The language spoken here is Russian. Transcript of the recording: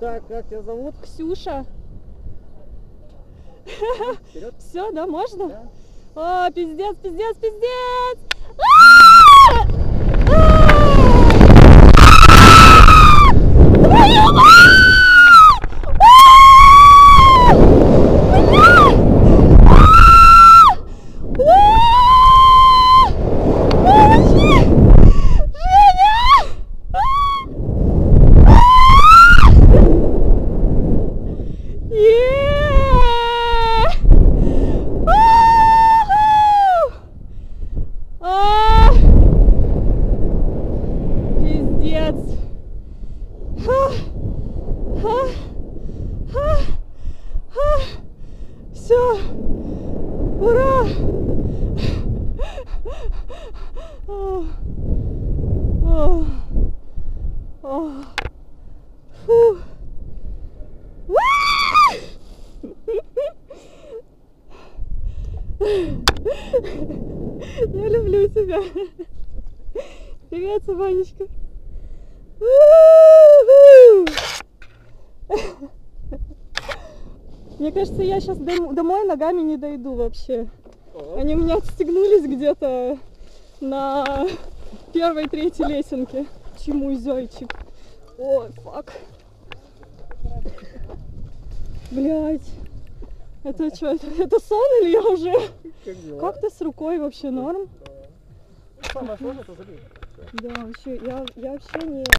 Так, как тебя зовут? Ксюша. Вперед. Все, да, можно? Да. О, пиздец, пиздец, пиздец! Пиздец. Все. Ура. Фу. Я люблю тебя. Привет, Ванечка. Мне кажется, я сейчас домой ногами не дойду вообще. Они у меня отстегнулись где-то на первой-третьей лесенке. Чему зайчик? Ой, фак. Блять. Это что? Это сон или я уже? Как ты с рукой вообще? Норм? Самое сложное это забить. Да, вообще, я вообще не...